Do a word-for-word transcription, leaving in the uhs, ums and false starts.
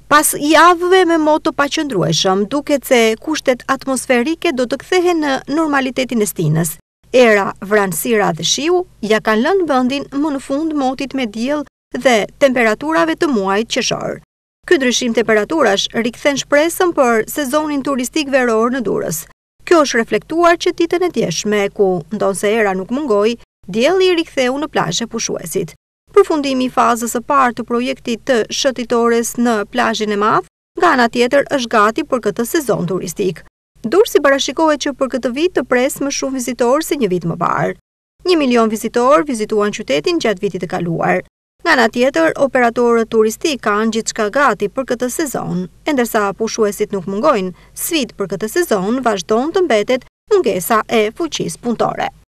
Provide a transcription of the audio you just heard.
Pas javëve me mod të paqëndrueshëm, duket se kushtet atmosferike do të kthehen në normalitetin e stinës. Era, vranësira dhe shiu ja kanë lënë vendin më në fund motit me diell dhe temperaturave të muajit qershor. Ky ndryshim temperaturash rikthen shpresën për sezonin turistik veror në Durrës. Kjo është reflektuar që ditën e djeshme, ku ndonse era nuk mungoi, dielli riktheu në plazhe pushuesit. Përfundimi i fazës së parë të projektit të shëtitores në plazhin e madh, nga ana tjetër është gati për këtë sezon turistik. Durrësi parashikohet që për këtë vit të pres më shumë vizitorë se një vit më parë. Një milion vizitorë vizituan qytetin gjatë vitit të kaluar. Nga ana tjetër, operatorët turistik kanë gjithçka gati për këtë sezon, e ndërsa pushuesit nuk mungojnë, sfidë për këtë sezon vazhdon të mbetet mungesa e fuqisë punëtore.